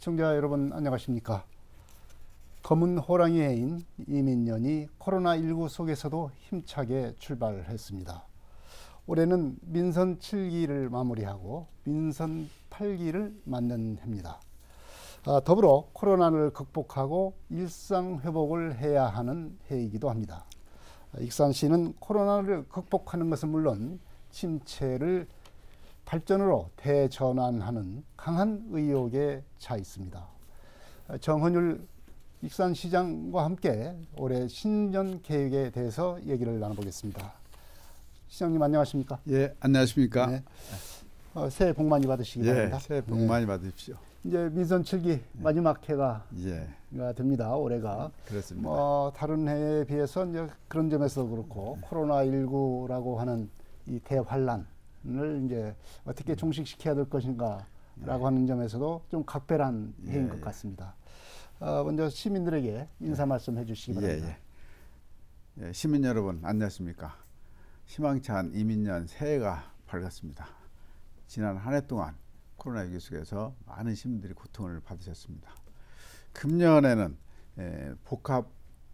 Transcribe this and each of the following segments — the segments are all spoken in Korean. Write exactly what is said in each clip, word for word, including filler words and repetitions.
시청자 여러분 안녕하십니까. 검은 호랑이 해인 이민년이 코로나십구 속에서도 힘차게 출발했습니다. 올해는 민선 칠 기를 마무리하고 민선 팔 기를 맞는 해입니다. 아, 더불어 코로나를 극복하고 일상 회복을 해야 하는 해이기도 합니다. 익산시는 코로나를 극복하는 것은 물론 침체를 발전으로 대전환하는 강한 의욕에 차 있습니다. 정헌율 익산시장과 함께 올해 신년 계획에 대해서 얘기를 나눠보겠습니다. 시장님 안녕하십니까? 예, 안녕하십니까? 네. 어, 새해 복 많이 받으시기 예, 바랍니다. 새해 복 많이 네. 받으십시오. 이제 민선 칠 기 마지막 해가 예. 됩니다. 올해가. 그렇습니다. 뭐 다른 해에 비해서 이제 그런 점에서 그렇고 네. 코로나십구라고 하는 이 대환란을 이제 어떻게 종식시켜야 될 것인가라고 예. 하는 점에서도 좀 각별한 예. 해인 것 같습니다. 어, 먼저 시민들에게 인사 말씀 해주시기 바랍니다. 예, 예. 예, 시민 여러분 안녕하십니까? 희망찬 이민년 새해가 밝았습니다. 지난 한 해 동안 코로나십구 속에서 많은 시민들이 고통을 받으셨습니다. 금년에는 에, 복합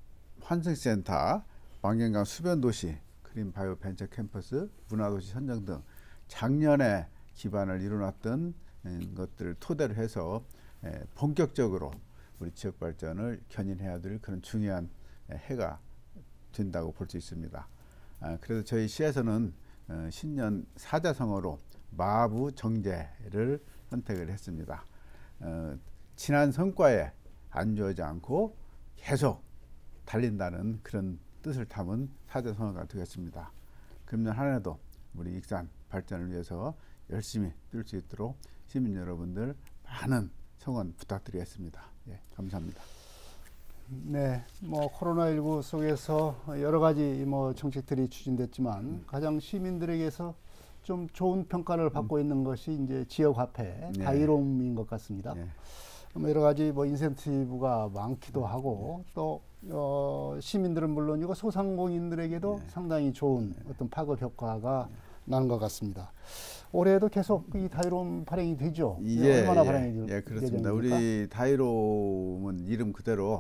환승센터, 왕경강 수변도시, 그린바이오 벤처 캠퍼스, 문화도시 선정 등 작년에 기반을 이뤄놨던 에, 것들을 토대로 해서 에, 본격적으로 우리 지역 발전을 견인해야 될 그런 중요한 에, 해가 된다고 볼 수 있습니다. 아, 그래서 저희 시에서는 어, 신년 사자성어로 마부 정제를 선택을 했습니다. 어, 지난 성과에 안주하지 않고 계속 달린다는 그런 뜻을 담은 사자성어가 되겠습니다. 금년 한 해도 우리 익산 발전을 위해서 열심히 뛸 수 있도록 시민 여러분들 많은 성원 부탁드리겠습니다. 예, 감사합니다. 네, 뭐 코로나십구 속에서 여러 가지 뭐 정책들이 추진됐지만 음. 가장 시민들에게서 좀 좋은 평가를 받고 음. 있는 것이 이제 지역 화폐 네. 다이롬인 것 같습니다. 네. 뭐 여러 가지 뭐 인센티브가 많기도 하고 네. 또 어, 시민들은 물론이고 소상공인들에게도 네. 상당히 좋은 네. 어떤 파급 효과가 네. 나는 것 같습니다. 올해도 계속 이 다이롬 발행이 되죠? 예, 얼마나 예, 발행이 될 예, 그렇습니다. 예정입니까? 우리 다이롬은 이름 그대로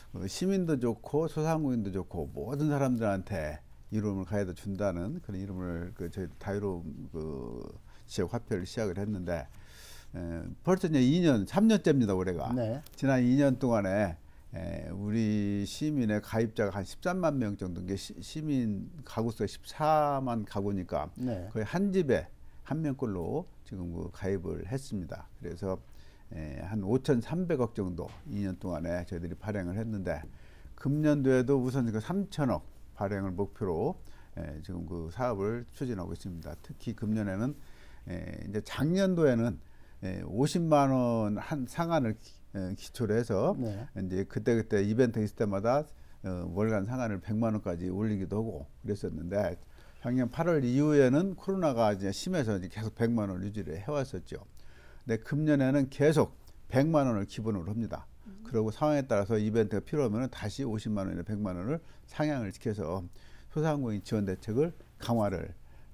시민도 좋고 소상공인도 좋고 모든 사람들한테 이름을 가해다 준다는 그런 이름을 그 저희 다이롬 그 지역 화폐를 시작을 했는데 에, 벌써 이제 이 년, 삼 년째입니다 올해가. 네. 지난 이 년 동안에 에, 우리 시민의 가입자가 한 십삼만 명 정도, 게 시, 시민 가구 수가 십사만 가구니까 네. 거의 한 집에 한 명꼴로 지금 그 가입을 했습니다. 그래서 에, 한 오천삼백억 정도 이 년 동안에 저희들이 발행을 했는데 금년도에도 우선 그 삼천억 발행을 목표로 에, 지금 그 사업을 추진하고 있습니다. 특히 금년에는 에, 이제 작년도에는 에, 오십만 원 한 상한을 기, 에, 기초로 해서 네. 이제 그때 그때 이벤트 있을 때마다 어, 월간 상한을 백만 원까지 올리기도 하고 그랬었는데 작년 팔월 이후에는 코로나가 이제 심해서 이제 계속 백만 원 유지를 해왔었죠. 근데 금년에는 계속 백만 원을 기본으로 합니다. 음. 그리고 상황에 따라서 이벤트가 필요하면 다시 오십만 원이나 백만 원을 상향을 시켜서 소상공인 지원 대책을 강화를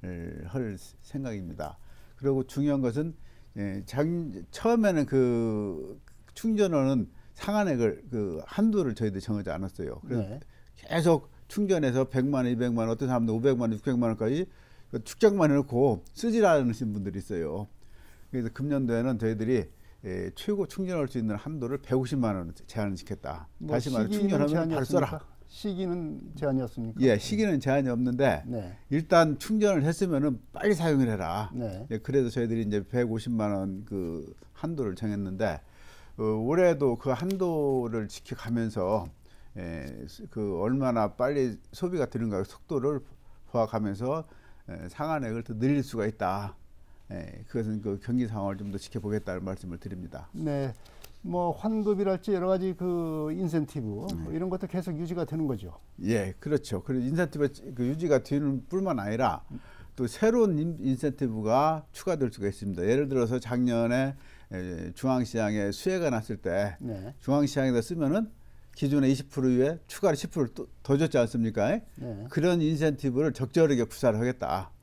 할 생각입니다. 그리고 중요한 것은 예, 작, 처음에는 그 충전원은 상한액을 그 한도를 저희들이 정하지 않았어요. 그래서 네. 계속 충전해서 백만 원, 이백만 원, 어떤 사람들 오백만 원, 육백만 원까지 축적만 해놓고 쓰지 않으신 분들이 있어요. 그래서 금년도에는 저희들이 예, 최고 충전할 수 있는 한도를 백오십만 원 제한을 시켰다. 뭐 다시 말해 충전하면 바로 써라. 시기는 제한이었습니까? 예, 시기는 제한이 없는데 네. 일단 충전을 했으면은 빨리 사용을 해라. 네. 예, 그래서 저희들이 이제 백오십만 원 그 한도를 정했는데 어, 올해도 그 한도를 지켜가면서 예, 그 얼마나 빨리 소비가 되는가 속도를 보아가면서 예, 상한액을 더 늘릴 수가 있다. 예, 그것은 그 경기 상황을 좀 더 지켜보겠다는 말씀을 드립니다. 네, 뭐 환급이랄지 여러 가지 그 인센티브 네. 뭐 이런 것도 계속 유지가 되는 거죠. 예, 그렇죠. 그리고 인센티브 그 유지가 되는 뿐만 아니라 또 새로운 인, 인센티브가 추가될 수가 있습니다. 예를 들어서 작년에 에, 중앙시장에 수해가 났을 때 네. 중앙시장에다 쓰면은 기존의 이십 퍼센트 이후에 추가로 십 퍼센트를 더 줬지 않습니까? 네. 그런 인센티브를 적절하게 구사를 하겠다.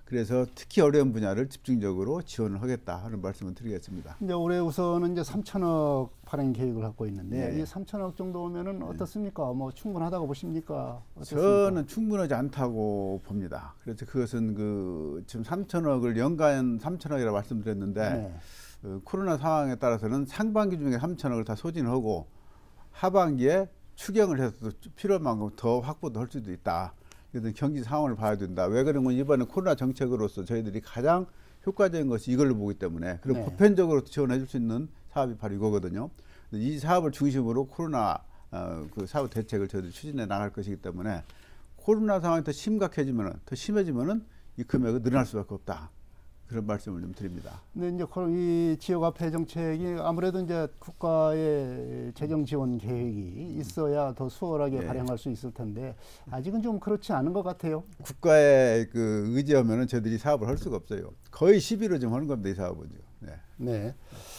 그래서 특히 어려운 분야를 집중적으로 지원을 하겠다 하는 말씀을 드리겠습니다. 이제 올해 우선은 이제 삼천억 발행 계획을 갖고 있는데 네. 이 삼천억 정도면은 어떻습니까? 뭐 충분하다고 보십니까? 어떻습니까? 저는 충분하지 않다고 봅니다. 그래서 그것은 그 지금 삼천억을 연간 삼천억이라고 말씀드렸는데 네. 어, 코로나 상황에 따라서는 상반기 중에 삼천억을 다 소진하고 하반기에 추경을 해서 필요한 만큼 더 확보도 할 수도 있다. 그래서 경기 상황을 봐야 된다. 왜 그러면 이번에 코로나 정책으로서 저희들이 가장 효과적인 것이 이걸로 보기 때문에 그리고 네. 보편적으로 지원해 줄 수 있는 사업이 바로 이거거든요. 이 사업을 중심으로 코로나 어, 그 사업 대책을 저희들이 추진해 나갈 것이기 때문에 코로나 상황이 더 심각해지면 더 심해지면은 이 금액은 늘어날 수밖에 없다. 그런 말씀을 좀 드립니다. 근데 이제 이 지역화폐 정책이 아무래도 이제 국가의 재정 지원 계획이 있어야 더 수월하게 예. 발행할 수 있을 텐데 아직은 좀 그렇지 않은 것 같아요. 국가의 그 의지하면은 저희들이 사업을 할 수가 없어요. 거의 시비로 좀 하는 겁니다, 이 사업은. 네. 네.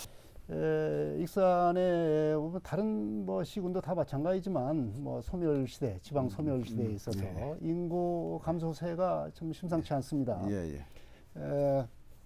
에, 익산의 뭐 다른 뭐 시군도 다 마찬가지지만 뭐 소멸 시대, 지방 소멸 시대에 있어서 예. 인구 감소세가 좀 심상치 않습니다. 예, 예. 에,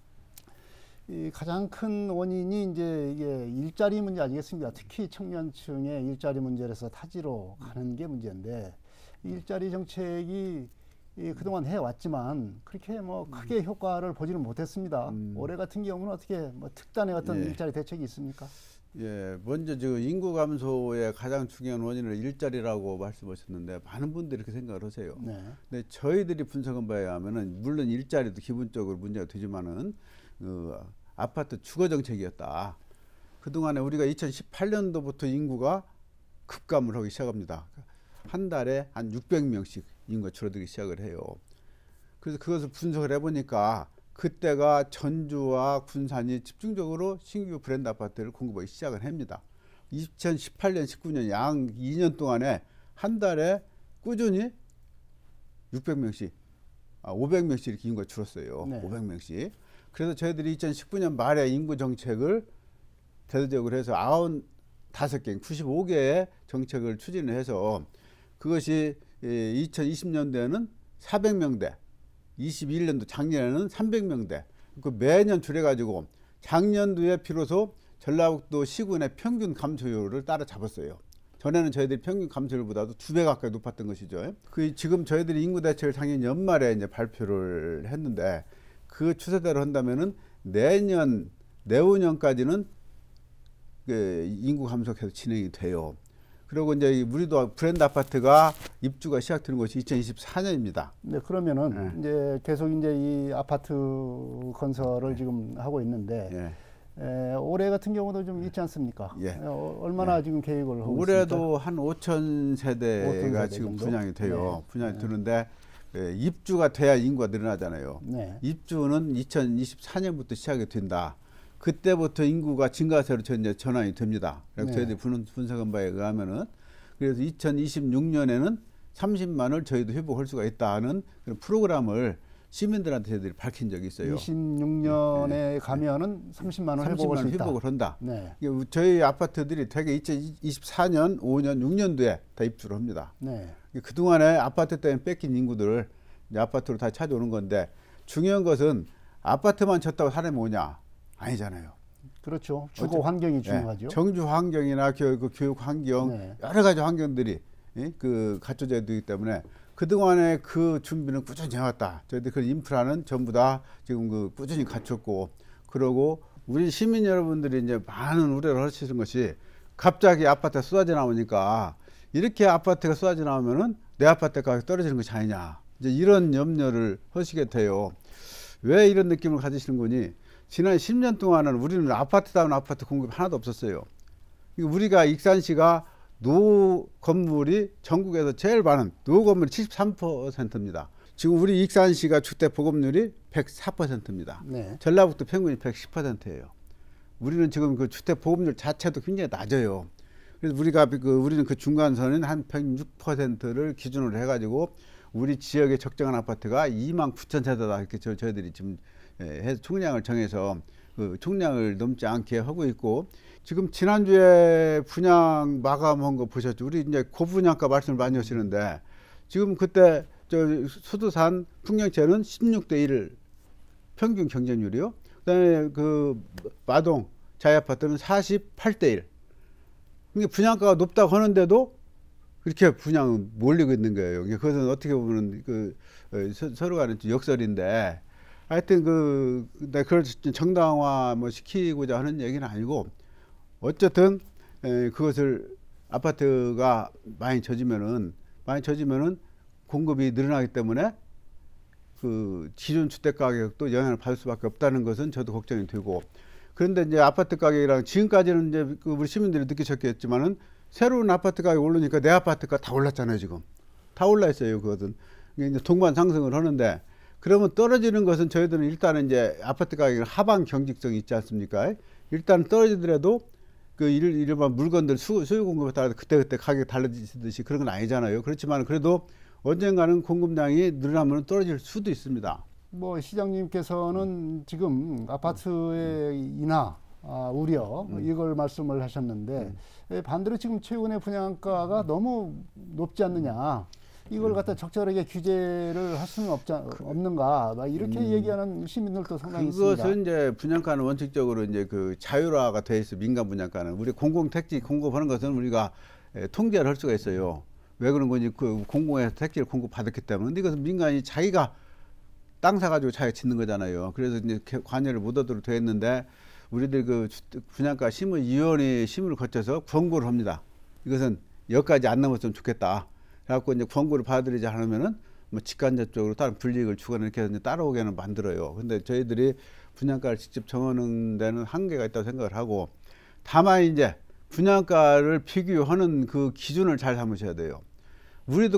이 가장 큰 원인이 이제 이게 일자리 문제 아니겠습니까? 특히 청년층의 일자리 문제에서 타지로 가는 게 문제인데 일자리 정책이 이 그동안 해왔지만 그렇게 뭐 크게 효과를 보지는 못했습니다. 음. 올해 같은 경우는 어떻게 뭐 특단의 어떤 예. 일자리 대책이 있습니까? 예, 먼저 저 인구 감소의 가장 중요한 원인을 일자리라고 말씀하셨는데 많은 분들이 이렇게 생각을 하세요. 네. 근데 저희들이 분석한 바에 하면은 물론 일자리도 기본적으로 문제가 되지만은 어, 아파트 주거 정책이었다. 그동안에 우리가 이천십팔 년도부터 인구가 급감을 하기 시작합니다. 한 달에 한 육백 명씩 인구가 줄어들기 시작을 해요. 그래서 그것을 분석을 해보니까 그때가 전주와 군산이 집중적으로 신규 브랜드 아파트를 공급하기 시작을 합니다. 이천십팔 년, 십구 년 양 이 년 동안에 한 달에 꾸준히 육백 명씩, 아, 오백 명씩 이렇게 인구가 줄었어요. 네. 오백 명씩. 그래서 저희들이 이천십구 년 말에 인구 정책을 대대적으로 해서 구십오 개, 구십오 개의 정책을 추진을 해서 그것이 이천이십 년도에는 사백 명대, 이십일 년도 작년에는 삼백 명대, 그 매년 줄여가지고 작년도에 비로소 전라북도 시군의 평균 감소율을 따라잡았어요. 전에는 저희들이 평균 감소율보다도 두 배 가까이 높았던 것이죠. 그 지금 저희들이 인구 대책을 작년 연말에 이제 발표를 했는데 그 추세대로 한다면은 내년 내후년까지는 그 인구 감소해서 진행이 돼요. 그리고 이제 우리도 브랜드 아파트가 입주가 시작되는 것이 이천이십사 년입니다. 네, 그러면은 네. 이제 계속 이제 이 아파트 건설을 지금 하고 있는데 예. 에, 올해 같은 경우도 좀 있지 않습니까? 예. 어, 얼마나 지금 계획을 하고 올해도 한 오천 세대가 오천 세대 지금 정도? 분양이 돼요. 네. 분양이 네. 되는데 예, 입주가 돼야 인구가 늘어나잖아요. 네. 입주는 이천이십사 년부터 시작이 된다. 그때부터 인구가 증가세로 이제 전환이 됩니다. 그래서 네. 저희들이 분, 분석한 바에 의하면은 그래서 이천이십육 년에는 삼십만을 저희도 회복할 수가 있다는 그런 프로그램을 시민들한테 저희들이 밝힌 적이 있어요. 이십육 년에 가면은 삼십만 원 회복을 수 삼십만 있다. 회복을 한다. 네. 이게 저희 아파트들이 대개 이천이십사 년, 오 년, 육 년도에 다 입주를 합니다. 네. 그동안에 아파트 때문에 뺏긴 인구들을 이제 아파트로 다 찾아오는 건데 중요한 것은 아파트만 졌다고 사람이 오냐? 아니잖아요. 그렇죠. 주거 환경이 중요하죠. 네, 정주 환경이나 교육, 교육 환경 네. 여러 가지 환경들이 예? 그 갖춰져야 되기 때문에 그동안에 그 준비는 꾸준히 해왔다. 저희들 그 인프라는 전부 다 지금 그 꾸준히 갖췄고 그러고 우리 시민 여러분들이 이제 많은 우려를 하시는 것이 갑자기 아파트가 쏟아져 나오니까 이렇게 아파트가 쏟아져 나오면은 내 아파트 가격이 떨어지는 것이 아니냐. 이제 이런 염려를 하시게 돼요. 왜 이런 느낌을 가지시는 거니? 지난 십 년 동안은 우리는 아파트다운 아파트 공급이 하나도 없었어요. 우리가 익산시가 노 건물이 전국에서 제일 많은 노 건물이 칠십삼 퍼센트입니다. 지금 우리 익산시가 주택 보급률이 백사 퍼센트입니다. 네. 전라북도 평균이 백십 퍼센트예요. 우리는 지금 그 주택 보급률 자체도 굉장히 낮아요. 그래서 우리가 그 우리는 그 중간선은 한 백육 퍼센트를 기준으로 해가지고 우리 지역의 적정한 아파트가 이만 구천 세대다 이렇게 저, 저희들이 지금 해서 총량을 정해서 그 총량을 넘지 않게 하고 있고 지금 지난주에 분양 마감한 거 보셨죠? 우리 이제 고분양가 말씀을 많이 하시는데 지금 그때 저 수두산 풍경채는 십육 대 일을 평균 경쟁률이요. 그다음에 그 마동 자이 아파트는 사십팔 대 일. 그러니까 분양가가 높다고 하는데도 그렇게 분양 몰리고 있는 거예요. 그것은 어떻게 보면 그 서로 간의 역설인데, 하여튼 그 그걸 정당화 뭐 시키고자 하는 얘기는 아니고, 어쨌든 에, 그것을 아파트가 많이 젖으면은 많이 젖으면은 공급이 늘어나기 때문에 그 기존 주택 가격도 영향을 받을 수밖에 없다는 것은 저도 걱정이 되고. 그런데 이제 아파트 가격이랑 지금까지는 이제 그 우리 시민들이 느끼셨겠지만은 새로운 아파트 가격이 오르니까 내 아파트가 다 올랐잖아요. 지금 다 올라 있어요. 그것은 이제 동반 상승을 하는데, 그러면 떨어지는 것은 저희들은 일단은 이제 아파트 가격은 하방 경직성이 있지 않습니까? 일단 떨어지더라도 그 일반 물건들 수, 수요 공급에 따라서 그때그때 가격이 달라지듯이 그런 건 아니잖아요. 그렇지만 그래도 언젠가는 공급량이 늘어나면 떨어질 수도 있습니다. 뭐 시장님께서는 음. 지금 아파트의 인하 아, 우려 음. 이걸 말씀을 하셨는데 음. 반대로 지금 최근의 분양가가 너무 높지 않느냐, 이걸 갖다 적절하게 규제를 할 수는 없자, 없는가, 막 이렇게 음. 얘기하는 시민들도 상당히 있습니다. 그것은 이제 분양가는 원칙적으로 이제 그 자율화가 돼 있어. 민간 분양가는 우리 공공택지 공급하는 것은 우리가 통제를 할 수가 있어요. 왜 그런 건지 그 공공에서 택지를 공급받았기 때문에. 근데 이것은 민간이 자기가 땅 사가지고 자기가 짓는 거잖아요. 그래서 이제 관여를 못 하도록 되어 있는데, 우리들 그 분양가 심의위원회 심의를 거쳐서 권고를 합니다. 이것은 여기까지 안 넘었으면 좋겠다. 그래갖고 이제 권고를 받아들이지 않으면은 뭐 직간접적으로 다른 불이익을 주거나 이렇게 해서 따라오게는 만들어요. 근데 저희들이 분양가를 직접 정하는 데는 한계가 있다고 생각을 하고, 다만 이제 분양가를 비교하는 그 기준을 잘 삼으셔야 돼요. 우리도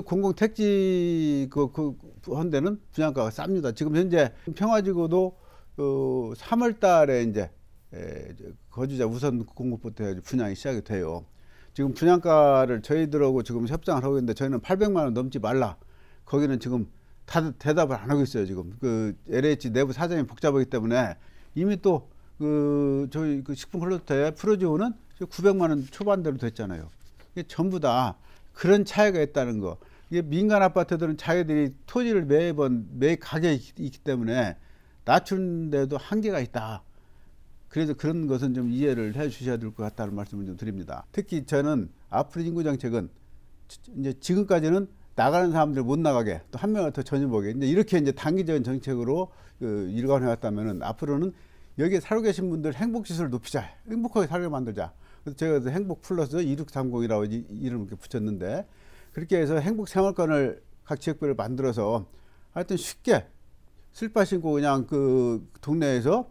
공공택지 그, 그, 한 데는 분양가가 쌉니다. 지금 현재 평화지구도 어, 삼월 달에 이제 에, 거주자 우선 공급부터 해가지고 분양이 시작이 돼요. 지금 분양가를 저희들하고 지금 협상을 하고 있는데, 저희는 팔백만 원 넘지 말라. 거기는 지금 다 대답을 안 하고 있어요. 지금 그 엘에이치 내부 사정이 복잡하기 때문에 이미 또 그 저희 그 식품 콜로테 프로지오는 구백만 원 초반대로 됐잖아요. 이게 전부 다 그런 차이가 있다는 거. 이게 민간 아파트들은 자기들이 토지를 매번 매 가격이 있기 때문에 낮추는데도 한계가 있다. 그래서 그런 것은 좀 이해를 해 주셔야 될 것 같다는 말씀을 좀 드립니다. 특히 저는 앞으로 인구 정책은 이제 지금까지는 나가는 사람들 못 나가게, 또 한 명을 더 전입하게, 이제 이렇게 이제 단기적인 정책으로 그 일관해 왔다면은, 앞으로는 여기에 살고 계신 분들 행복 지수를 높이자, 행복하게 살게 만들자. 그래서 제가 행복 플러스 이육삼공이라고 이름을 이렇게 붙였는데, 그렇게 해서 행복 생활권을 각 지역별로 만들어서 하여튼 쉽게 슬퍼 신고 그냥 그 동네에서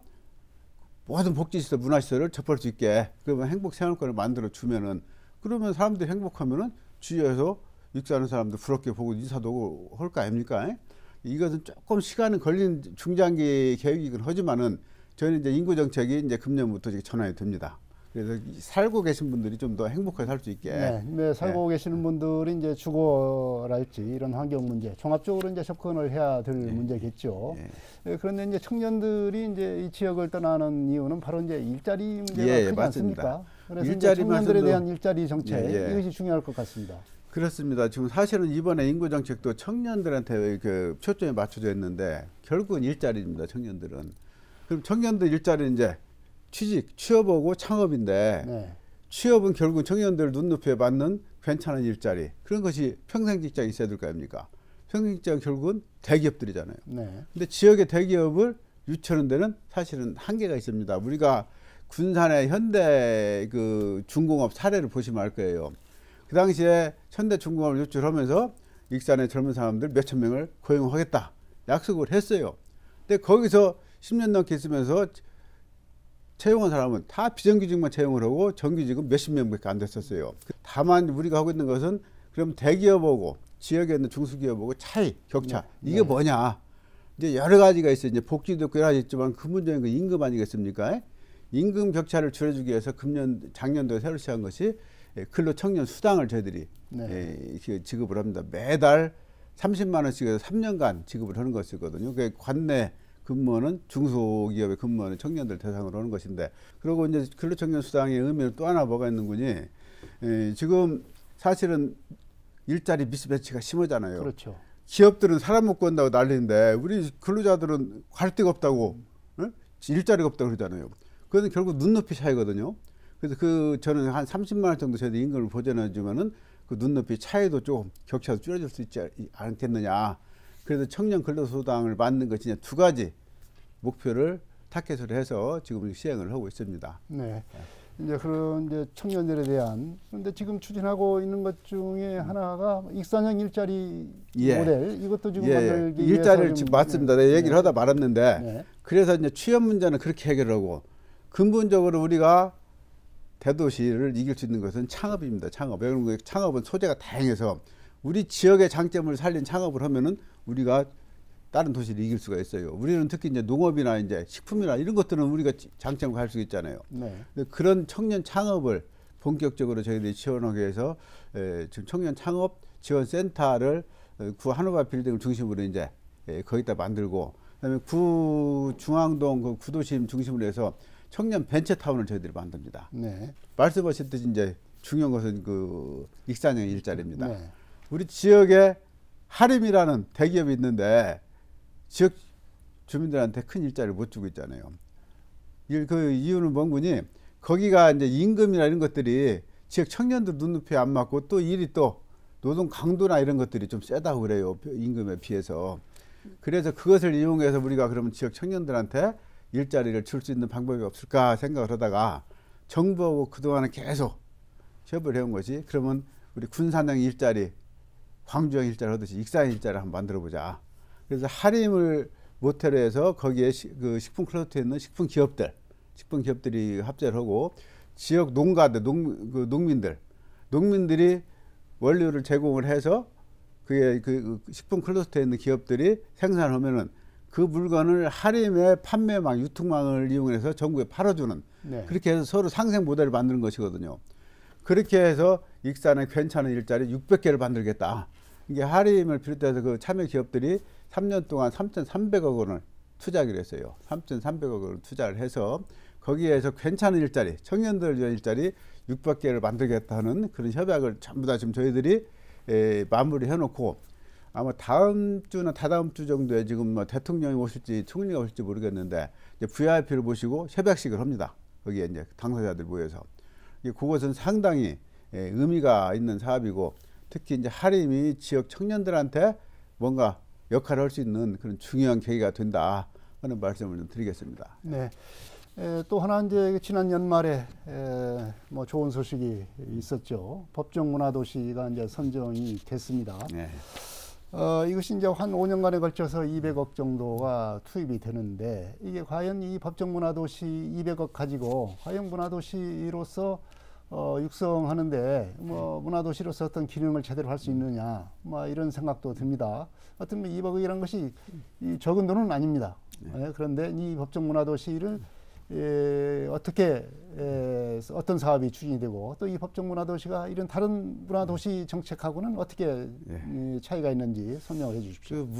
모든 복지시설, 문화시설을 접할 수 있게, 그러면 행복 생활권을 만들어 주면은, 그러면 사람들이 행복하면은 주위에서 익사하는 사람들 부럽게 보고 인사도 오고 할 거 아닙니까? 이것은 조금 시간은 걸리는 중장기 계획이긴 하지만은, 저희는 이제 인구 정책이 이제 금년부터 전환이 됩니다. 그래서 살고 계신 분들이 좀 더 행복하게 살 수 있게. 네, 네, 살고 네. 계시는 분들이 이제 주거랄지 이런 환경 문제, 종합적으로 이제 접근을 해야 될 네. 문제겠죠. 네. 네, 그런데 이제 청년들이 이제 이 지역을 떠나는 이유는 바로 이제 일자리 문제가 예, 크지 맞습니다. 않습니까? 그래서 일자리 청년들에 대한 일자리 정책, 예, 예. 이것이 중요할 것 같습니다. 그렇습니다. 지금 사실은 이번에 인구 정책도 청년들한테 그 초점이 맞춰져 있는데, 결국은 일자리입니다. 청년들은. 그럼 청년들 일자리는 이제 취직, 취업하고 창업인데, 네. 취업은 결국 청년들 눈높이에 맞는 괜찮은 일자리, 그런 것이 평생 직장이 있어야 될 거 아닙니까? 평생 직장 결국은 대기업들이잖아요. 네. 근데 지역의 대기업을 유치하는 데는 사실은 한계가 있습니다. 우리가 군산의 현대 그 중공업 사례를 보시면 알 거예요. 그 당시에 현대 중공업을 유출하면서 익산의 젊은 사람들 몇천 명을 고용하겠다 약속을 했어요. 근데 거기서 십 년 넘게 있으면서 채용한 사람은 다 비정규직만 채용을 하고 정규직은 몇십 명밖에 안 됐었어요. 다만 우리가 하고 있는 것은, 그럼 대기업하고 지역에 있는 중소기업하고 차이, 격차, 네. 이게 네. 뭐냐? 이제 여러 가지가 있어요. 이제 복지도 있고 여러 가지 있지만 근본적인 건 임금 아니겠습니까? 임금 격차를 줄여주기 위해서 금년, 작년도에 새로 시작한 것이 근로 청년 수당을 저희들이 네. 지급을 합니다. 매달 삼십만 원씩 해서 삼 년간 지급을 하는 것이거든요. 그게 관내 근무하는 중소기업에 근무하는 청년들 대상으로 하는 것인데, 그리고 이제 근로청년 수당의 의미는 또 하나 뭐가 있는군이, 에, 지금 사실은 일자리 미스매치가 심하잖아요. 그렇죠. 기업들은 사람 못 구한다고 난리인데 우리 근로자들은 갈 데가 없다고, 응? 일자리가 없다고 그러잖아요. 그건 결국 눈높이 차이거든요. 그래서 그 저는 한 삼십만 원 정도 저희들 임금을 보전해 주면은 그 눈높이 차이도 좀 격차도 줄여줄 수 있지 않겠느냐. 그래서 청년 근로소득을 만든 것이 이제 두 가지 목표를 타켓으로 해서 지금 시행을 하고 있습니다. 네. 이제 그런 이제 청년들에 대한, 그런데 지금 추진하고 있는 것 중에 하나가 익산형 일자리 예. 모델, 이것도 지금 예, 만들기 위해서 일자리를 좀, 지금 맞습니다. 네. 내가 얘기를 네. 하다 말았는데 네. 그래서 이제 취업 문제는 그렇게 해결하고 근본적으로 우리가 대도시를 이길 수 있는 것은 창업입니다. 창업. 왜냐하면 창업은 소재가 다양해서 우리 지역의 장점을 살린 창업을 하면은 우리가 다른 도시를 이길 수가 있어요. 우리는 특히 이제 농업이나 이제 식품이나 이런 것들은 우리가 장점을 갈 수 있잖아요. 네. 그런 청년 창업을 본격적으로 저희들이 지원하기 위해서 에, 지금 청년 창업 지원 센터를 구 한우바 빌딩을 중심으로 이제 에, 거기다 만들고, 그다음에 구 중앙동 그 구도심 중심으로 해서 청년 벤처타운을 저희들이 만듭니다. 네. 말씀하셨듯이 이제 중요한 것은 그 익산형 일자리입니다. 네. 우리 지역에 하림이라는 대기업이 있는데 지역 주민들한테 큰 일자리를 못 주고 있잖아요. 그 이유는 뭔구니 거기가 이제 임금이나 이런 것들이 지역 청년들 눈높이에 안 맞고 또 일이 또 노동 강도나 이런 것들이 좀 세다고 그래요. 임금에 비해서. 그래서 그것을 이용해서 우리가 그러면 지역 청년들한테 일자리를 줄 수 있는 방법이 없을까 생각을 하다가 정부하고 그동안은 계속 협의를 해온 것이, 그러면 우리 군산형 일자리, 광주형 일자리 하듯이 익산형 일자리를 한번 만들어 보자. 그래서 하림을 모태로 해서 거기에 시, 그 식품 클러스터에 있는 식품 기업들, 식품 기업들이 합작을 하고 지역 농가들, 농, 그 농민들, 농민들이 원료를 제공을 해서 그게 그 식품 클러스터에 있는 기업들이 생산하면은 그 물건을 하림의 판매망, 유통망을 이용해서 전국에 팔아주는, 네. 그렇게 해서 서로 상생 모델을 만드는 것이거든요. 그렇게 해서 익산에 괜찮은 일자리 육백 개를 만들겠다. 이게 하림을 비롯해서 그 참여 기업들이 삼 년 동안 삼천삼백억 원을 투자하기로 했어요. 삼천삼백억 원을 투자를 해서 거기에서 괜찮은 일자리, 청년들 위한 일자리 육백 개를 만들겠다는 그런 협약을 전부 다 지금 저희들이 에, 마무리 해놓고, 아마 다음 주나 다다음 주 정도에 지금 뭐 대통령이 오실지 총리가 오실지 모르겠는데 이제 브이아이피를 모시고 협약식을 합니다. 거기에 이제 당사자들 모여서. 그것은 상당히 에, 의미가 있는 사업이고, 특히 이제 하림이 지역 청년들한테 뭔가 역할을 할 수 있는 그런 중요한 계기가 된다 하는 말씀을 좀 드리겠습니다. 네. 에, 또 하나 이제 지난 연말에 에, 뭐 좋은 소식이 있었죠. 법정문화도시가 이제 선정이 됐습니다. 네. 어, 이것이 이제 한 오 년간에 걸쳐서 이백억 정도가 투입이 되는데, 이게 과연 이 법정문화도시 이백억 가지고 과연 문화도시로서 어, 육성하는데 뭐 문화도시로서 어떤 기능을 제대로 할 수 있느냐, 뭐 이런 생각도 듭니다. 하여튼 뭐 이백억이라는 것이 이 적은 돈은 아닙니다. 네. 예, 그런데 이 법정문화도시를 예, 어떻게 예, 어떤 사업이 추진이 되고 또 이 법정문화도시가 이런 다른 문화도시 정책하고는 어떻게 예. 예, 차이가 있는지 설명을 해 주십시오. 그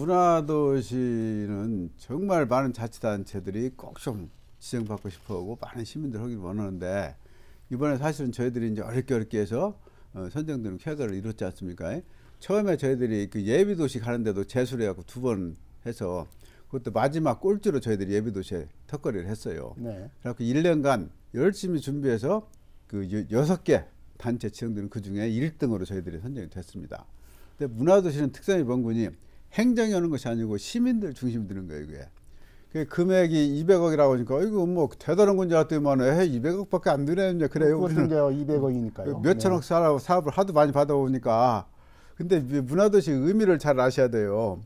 문화도시는 정말 많은 자치단체들이 꼭 좀 지정받고 싶어하고 많은 시민들 하길 원하는데, 이번에 사실은 저희들이 이제 어렵게 어렵게 해서 어, 선정되는 쾌거를 이뤘지 않습니까? 처음에 저희들이 그 예비도시 가는데도 재수를 해갖고 두 번 해서 그것도 마지막 꼴찌로 저희들이 예비도시에 턱걸이를 했어요. 네. 그래갖고 일 년간 열심히 준비해서 그 여섯 개 단체 지정되는 그 중에 일 등으로 저희들이 선정이 됐습니다. 근데 문화도시는 특성이 뭔구니 행정이 오는 것이 아니고 시민들 중심이 되는 거예요, 이게. 그 금액이 이백억이라고 하니까 이거 뭐 대단한 건지 알았더니만 에 이백억밖에 안 되네. 그래요. 우리는 이백억이니까요. 몇천억 네. 사업, 사업을 하도 많이 받아오니까. 근데 문화도시 의미를 잘 아셔야 돼요.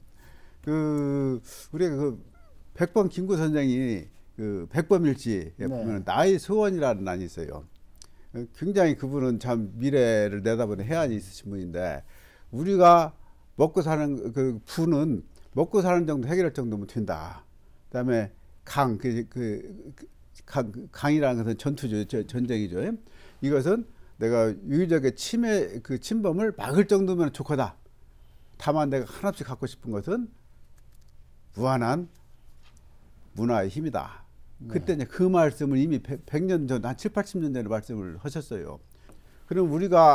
그 우리가 그 백범 김구 선생이 그 백범일지에 네. 보면 나의 소원이라는 난이 있어요. 굉장히 그분은 참 미래를 내다보는 해안이 있으신 분인데, 우리가 먹고 사는 그 부는 먹고 사는 정도 해결할 정도면 된다. 그다음에 강, 그, 그, 강, 강이라는 것은 전투죠, 저, 전쟁이죠. 이것은 내가 유유적의 침해, 그 침범을 막을 정도면 좋거다. 다만 내가 하나씩 갖고 싶은 것은 무한한 문화의 힘이다. 네. 그때 이제 그 말씀을 이미 백 년 전, 한 칠, 팔십 년 전에 말씀을 하셨어요. 그럼 우리가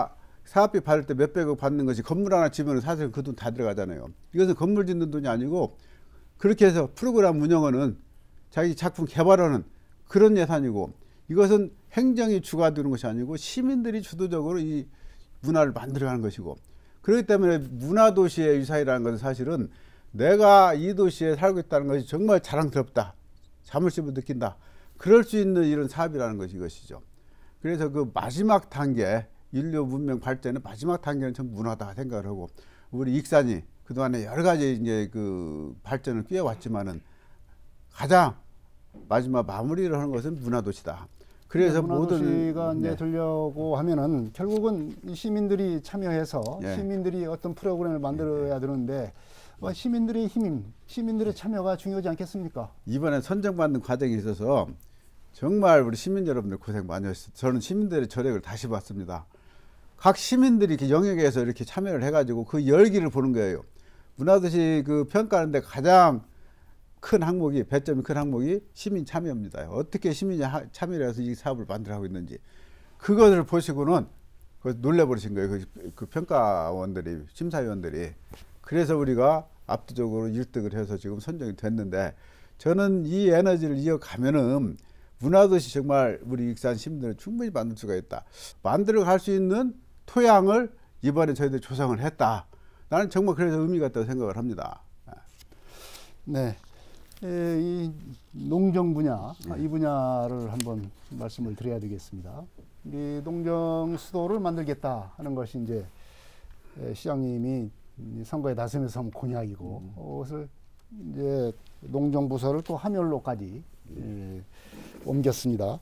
사업비 받을 때 몇백억 받는 것이 건물 하나 지으면 사실 그 돈 다 들어가잖아요. 이것은 건물 짓는 돈이 아니고 그렇게 해서 프로그램 운영하는 자기 작품 개발하는 그런 예산이고 이것은 행정이 주가 되는 것이 아니고 시민들이 주도적으로 이 문화를 만들어가는 것이고 그렇기 때문에 문화도시의 유사이라는 것은 사실은 내가 이 도시에 살고 있다는 것이 정말 자랑스럽다. 자물심을 느낀다. 그럴 수 있는 이런 사업이라는 것이 이것이죠. 그래서 그 마지막 단계 인류 문명 발전의 마지막 단계는 전부 문화다 생각을 하고 우리 익산이 그동안에 여러 가지 이제 그 발전을 꾀해왔지만은 가장 마지막 마무리를 하는 것은 문화도시다. 그래서 모든 문화도시가 이제 네. 되려고 하면은 결국은 이 시민들이 참여해서 네. 시민들이 어떤 프로그램을 만들어야 되는데 어, 시민들의 힘, 시민들의 참여가 중요하지 않겠습니까? 이번에 선정받는 과정에 있어서 정말 우리 시민 여러분들 고생 많이 하셨어요. 저는 시민들의 저력을 다시 봤습니다. 각 시민들이 이렇게 영역에서 이렇게 참여를 해가지고 그 열기를 보는 거예요. 문화도시 그 평가하는데 가장 큰 항목이 배점이 큰 항목이 시민 참여입니다. 어떻게 시민이 하, 참여를 해서 이 사업을 만들어가고 있는지 그것을 보시고는 놀래버리신 거예요. 그, 그 평가원들이 심사위원들이. 그래서 우리가 압도적으로 일 등을 해서 지금 선정이 됐는데 저는 이 에너지를 이어가면은 문화도시 정말 우리 익산 시민들은 충분히 만들 수가 있다. 만들어 갈 수 있는 토양을 이번에 저희들 조성을 했다. 나는 정말 그래서 의미가 있다고 생각을 합니다. 네. 에, 이 농정 분야, 네. 이 분야를 한번 말씀을 드려야 되겠습니다. 이 농정 수도를 만들겠다 하는 것이 이제 에, 시장님이 선거에 나서면서 한 공약이고, 음. 어, 그것을 이제 농정부서를 또 함열로까지 에, 옮겼습니다.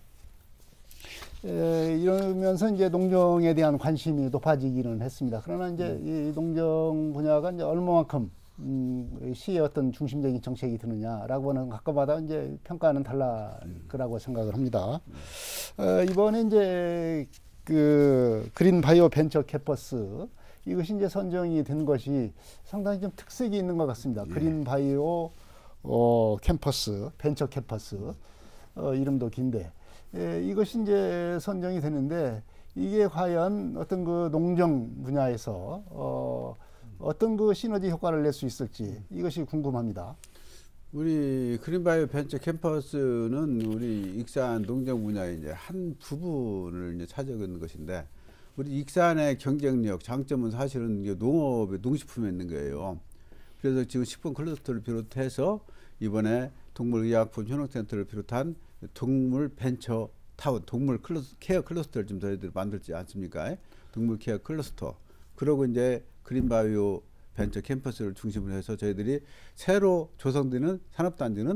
에, 이러면서 이제 농정에 대한 관심이 높아지기는 했습니다. 그러나 이제 음. 이 농정 분야가 이제 얼마만큼 음, 시의 어떤 중심적인 정책이 드느냐라고 하는 각각마다 이제 평가는 달라 거라고 생각을 합니다. 어, 이번에 이제 그 그린 바이오 벤처 캠퍼스 이것이 이제 선정이 된 것이 상당히 좀 특색이 있는 것 같습니다. 예. 그린 바이오 어, 캠퍼스, 벤처 캠퍼스 어, 이름도 긴데 예, 이것이 이제 선정이 되는데 이게 과연 어떤 그 농정 분야에서 어, 어떤 그 시너지 효과를 낼 수 있을지 이것이 궁금합니다. 우리 그린바이오 벤처 캠퍼스는 우리 익산 농정 분야의 이제 한 부분을 이제 차지하고 있는 것인데 우리 익산의 경쟁력 장점은 사실은 농업의 농식품에 있는 거예요. 그래서 지금 식품 클러스터를 비롯해서 이번에 동물의약품 협력센터를 비롯한 동물 벤처 타운, 동물 클러스, 케어 클러스터를 좀 저희들이 만들지 않습니까? 동물 케어 클러스터. 그러고 이제 그린바이오 벤처 캠퍼스를 중심으로 해서 저희들이 새로 조성되는 산업단지는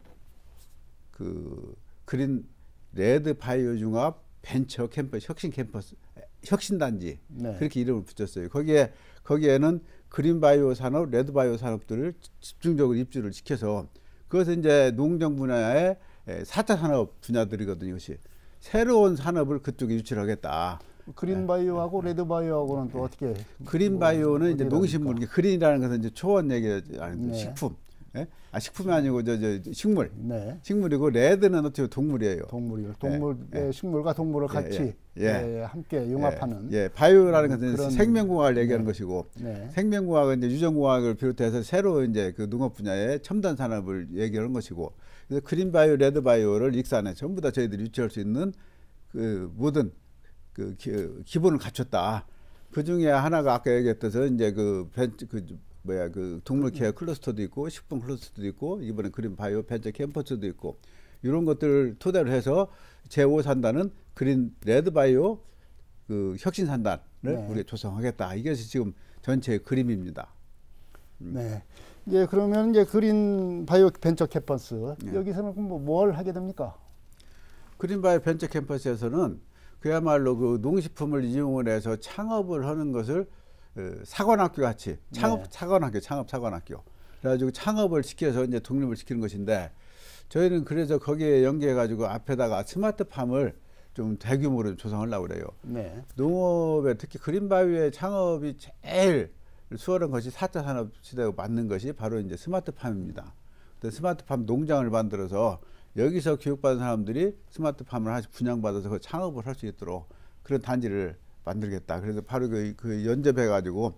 그 그린 레드 바이오 융합 벤처 캠퍼스, 혁신 캠퍼스, 혁신단지. 네. 그렇게 이름을 붙였어요. 거기에, 거기에는 그린바이오 산업, 레드바이오 산업들을 집중적으로 입주를 시켜서 그것은 이제 농정 분야의 사 차 산업 분야들이거든요. 이것이. 새로운 산업을 그쪽에 유치를 하겠다. 그린바이오하고 네. 레드바이오하고는 또 어떻게? 그린바이오는 뭐, 이제 농식물, 그린이라는 것은 이제 초원 얘기 아닌데 네. 식품. 예? 아, 식품이 아니고 저, 저 식물. 네. 식물이고 레드는 어떻게 동물이에요. 동물이요. 동물, 예. 예. 식물과 동물을 같이 예. 예. 예. 함께 융합하는. 예. 예. 바이오라는 것은 그런, 생명공학을 얘기하는 네. 것이고 네. 생명공학은 이제 유전공학을 비롯해서 새로 이제 그 농업 분야의 첨단 산업을 얘기하는 것이고 그래서 그린바이오, 레드바이오를 익산에 전부 다 저희들이 유치할 수 있는 그 모든 그 기, 기본을 갖췄다. 그 중에 하나가 아까 얘기했듯이 이제 그 벤처 그 뭐야 그 동물 케어 클러스터도 있고 식품 클러스터도 있고 이번에 그린 바이오 벤처 캠퍼스도 있고 이런 것들을 토대로 해서 제오 산단은 그린 레드 바이오 그 혁신 산단을 네. 우리가 조성하겠다. 이것이 지금 전체의 그림입니다. 음. 네. 이제 그러면 이제 그린 바이오 벤처 캠퍼스 네. 여기서는 뭐 뭘 하게 됩니까? 그린 바이오 벤처 캠퍼스에서는 그야말로 그 농식품을 이용을 해서 창업을 하는 것을 사관학교 같이 창업 네. 사관학교 창업 사관학교 그래가지고 창업을 시켜서 이제 독립을 시키는 것인데 저희는 그래서 거기에 연계해 가지고 앞에다가 스마트팜을 좀 대규모로 조성하려고 그래요. 네. 농업에 특히 그린바이오의 창업이 제일 수월한 것이 사 차 산업 시대에 맞는 것이 바로 이제 스마트팜입니다. 스마트팜 농장을 만들어서 여기서 교육받은 사람들이 스마트팜을 하나씩 분양받아서 그 창업을 할 수 있도록 그런 단지를 만들겠다. 그래서 바로 그, 그 연접해가지고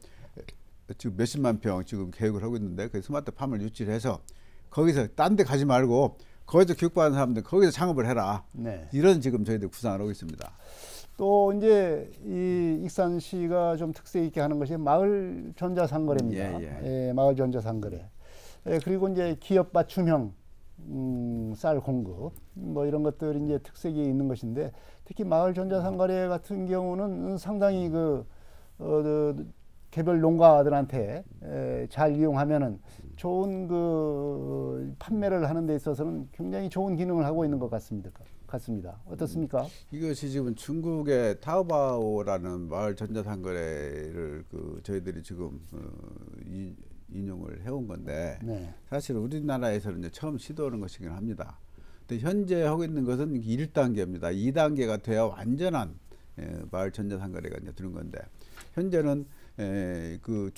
지금 몇십만 평 지금 계획을 하고 있는데 그 스마트팜을 유치를 해서 거기서 딴 데 가지 말고 거기서 교육받은 사람들 거기서 창업을 해라. 네. 이런 지금 저희들 구상을 하고 있습니다. 또 이제 이 익산시가 좀 특색 있게 하는 것이 마을 전자상거래입니다. 예, 예. 예, 마을 전자상거래. 예, 그리고 이제 기업 맞춤형 음, 쌀 공급 뭐 이런 것들이 이제 특색이 있는 것인데 특히 마을 전자상거래 같은 경우는 상당히 그 어, 그 개별 농가들한테 에, 잘 이용하면은 좋은 그 판매를 하는 데 있어서는 굉장히 좋은 기능을 하고 있는 것 같습니다. 같습니다. 어떻습니까? 이것이 지금 중국의 타오바오라는 마을 전자상거래를 그 저희들이 지금 어, 이, 인용을 해온 건데 네. 사실 우리나라에서는 이제 처음 시도하는 것이긴 합니다. 근데 현재 하고 있는 것은 일 단계입니다. 이 단계가 돼야 완전한 예, 마을 전자상거래가 이제 되는 건데 현재는 에, 그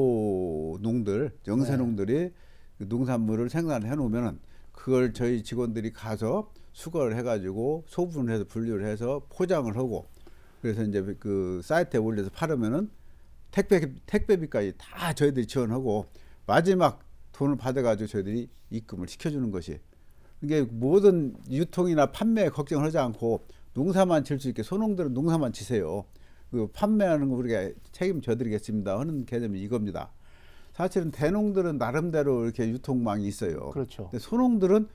중소농들, 영세농들이 네. 그 농산물을 생산해 놓으면은 그걸 저희 직원들이 가서 수거를 해가지고 소분을 해서 분류를 해서 포장을 하고 그래서 이제 그 사이트에 올려서 팔으면은 택배 택배비까지 다 저희들이 지원하고 마지막 돈을 받아가지고 저희들이 입금을 시켜주는 것이 이게 모든 유통이나 판매 걱정을 하지 않고 농사만 질 수 있게 소농들은 농사만 지세요. 그 판매하는 거 우리가 책임져 드리겠습니다 하는 개념이 이겁니다. 사실은 대농들은 나름대로 이렇게 유통망이 있어요. 그렇죠. 근데 소농들은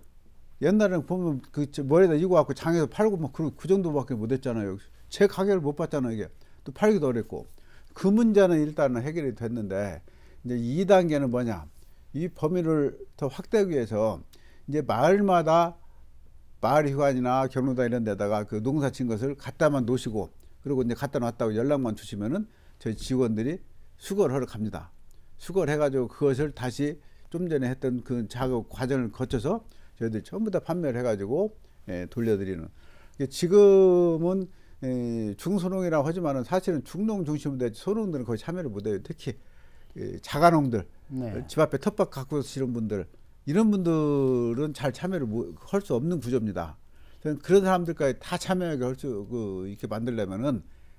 옛날에는 보면 그 머리에다 이고 갖고 장에서 팔고 막 그 그 정도밖에 못 했잖아요. 제 가격을 못 받잖아요. 이게 또 팔기도 어렵고 그 문제는 일단은 해결이 됐는데 이제 이 단계는 뭐냐? 이 범위를 더 확대하기 위해서 이제 마을마다 마을 휴관이나 경로당 이런 데다가 그 농사 친 것을 갖다만 놓으시고 그리고 이제 갖다 놨다고 연락만 주시면은 저희 직원들이 수거를 하러 갑니다. 수거를 해가지고 그것을 다시 좀 전에 했던 그 작업 과정을 거쳐서 저희들이 전부 다 판매를 해가지고 예, 돌려드리는. 지금은 예, 중소농이라고 하지만은 사실은 중농 중심인데 소농들은 거의 참여를 못해요. 특히 예, 자가농들, 네. 집 앞에 텃밭 갖고 계시는 분들 이런 분들은 잘 참여를 할 수 없는 구조입니다. 그런 사람들까지 다 참여하게 할 수, 그, 이렇게 만들려면은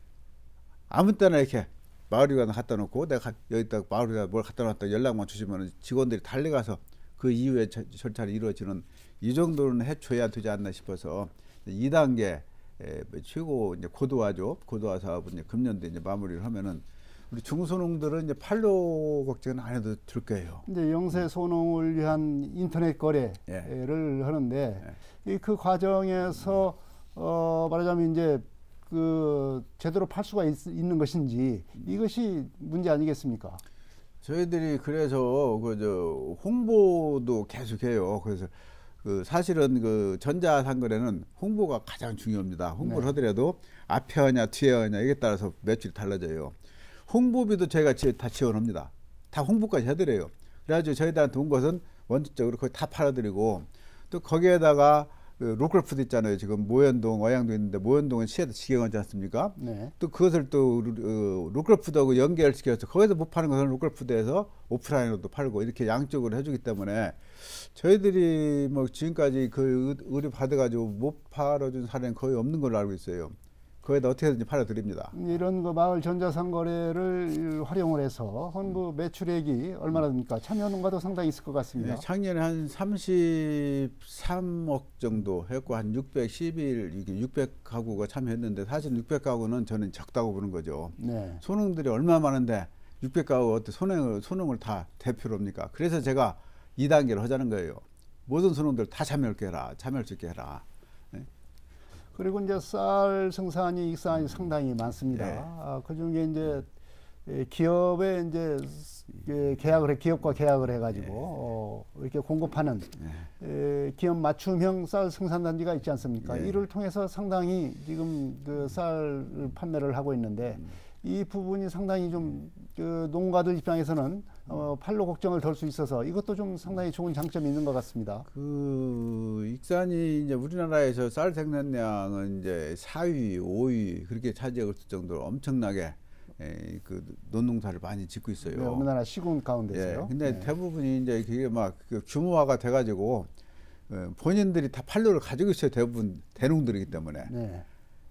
아무 때나 이렇게 마을이가 갖다 놓고 내가 여기다 마을이가 뭘 갖다 놨다 연락만 주시면은 직원들이 달려가서 그 이후에 저, 절차를 이루어지는 이 정도는 해줘야 되지 않나 싶어서 이 단계 에, 최고 이제 고도화죠. 고도화 사업은 이제 금년도에 이제 마무리를 하면은 우리 중소농들은 이제 판로 걱정은 안 해도 될 거예요. 이제 영세 소농을 위한 인터넷 거래를 예. 하는데 예. 이 그 과정에서 어 말하자면 이제 그 제대로 팔 수가 있, 있는 것인지 이것이 문제 아니겠습니까? 저희들이 그래서 그 저 홍보도 계속해요. 그래서 그 사실은 그 전자상거래는 홍보가 가장 중요합니다. 홍보를 네. 하더라도 앞에 하냐 뒤에 하냐 이게 따라서 매출이 달라져요. 홍보비도 저희가 다 지원합니다. 다 홍보까지 해드려요. 그래가지고 저희들한테 온 것은 원칙적으로 거의 다 팔아드리고 또 거기에다가 그 로컬푸드 있잖아요. 지금 모현동, 어양도 있는데 모현동은 시에도 직영하지 않습니까? 네. 또 그것을 또 어, 로컬푸드하고 연결시켜서 거기서 못 파는 것은 로컬푸드에서 오프라인으로도 팔고 이렇게 양쪽으로 해주기 때문에 저희들이 뭐 지금까지 그 의뢰 받아가지고 못 팔아준 사례는 거의 없는 걸로 알고 있어요. 거기다 어떻게든지 팔아드립니다. 이런 그 마을 전자상거래를 활용을 해서 그 매출액이 얼마나 됩니까? 참여 농가도 상당히 있을 것 같습니다. 네, 작년에 한 삼십삼억 정도 했고 한 육백십일, 이게 육백 가구가 참여했는데 사실 육백 가구는 저는 적다고 보는 거죠. 네. 소농들이 얼마 많은데 육백 가구 어떻게 소농을, 소농을 다 대표로 합니까? 그래서 제가 이 단계를 하자는 거예요. 모든 소농들 다 참여할 게 해라. 참여할 수 있게 해라. 그리고 이제 쌀 생산이 익산이 상당히 많습니다. 네. 아, 그 중에 이제 기업에 이제 계약을 해, 기업과 계약을 해가지고 네. 어, 이렇게 공급하는 네. 에, 기업 맞춤형 쌀 생산단지가 있지 않습니까? 네. 이를 통해서 상당히 지금 그 쌀 판매를 하고 있는데 음. 이 부분이 상당히 좀 그 농가들 입장에서는 어, 판로 걱정을 덜 수 있어서 이것도 좀 상당히 좋은 장점이 있는 것 같습니다. 그 익산이 이제 우리나라에서 쌀 생산량은 이제 사 위, 오 위 그렇게 차지하고 있을 정도로 엄청나게 에, 그 논농사를 많이 짓고 있어요. 네, 우리나라 시군 가운데서요. 예, 근데 네. 대부분이 이제 그게 막 그 규모화가 돼가지고 어, 본인들이 다 판로를 가지고 있어요. 대부분 대농들이기 때문에. 네.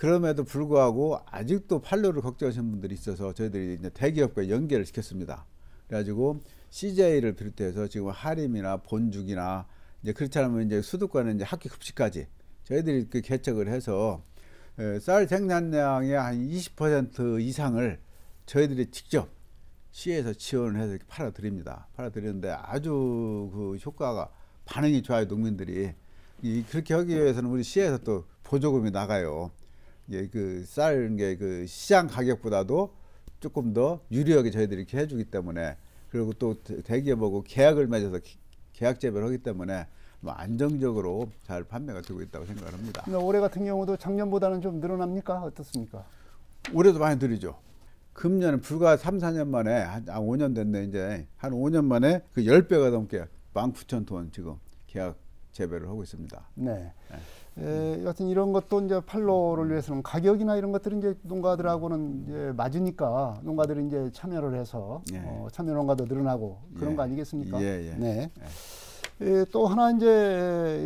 그럼에도 불구하고 아직도 판로를 걱정하시는 분들이 있어서 저희들이 이제 대기업과 연계를 시켰습니다. 그래가지고 씨제이를 비롯해서 지금 하림이나 본죽이나 이제 그렇지 않으면 이제 수도권은 이제 학교 급식까지 저희들이 그 개척을 해서 쌀 생산량의 한 이십 퍼센트 이상을 저희들이 직접 시에서 지원을 해서 이렇게 팔아드립니다. 팔아드리는데 아주 그 효과가 반응이 좋아요. 농민들이 이 그렇게 하기 위해서는 우리 시에서 또 보조금이 나가요. 예, 그 쌀 게 그 시장 가격보다도 조금 더 유리하게 저희들이 이렇게 해주기 때문에 그리고 또 대기업하고 계약을 맺어서 계약 재배를 하기 때문에 뭐 안정적으로 잘 판매가 되고 있다고 생각을 합니다. 올해 같은 경우도 작년보다는 좀 늘어납니까? 어떻습니까? 올해도 많이 늘리죠. 금년은 불과 삼, 사 년 만에 한 오 년 됐네 이제 한 오 년 만에 그 십 배가 넘게 만 구천 톤 지금 계약 재배를 하고 있습니다. 네. 네. 에, 여튼 이런 것도 이제 판로를 위해서는 가격이나 이런 것들은 이제 농가들하고는 이제 맞으니까 농가들이 이제 참여를 해서 예. 어, 참여 농가도 늘어나고 그런 예. 거 아니겠습니까? 예, 예. 네. 예. 에, 또 하나 이제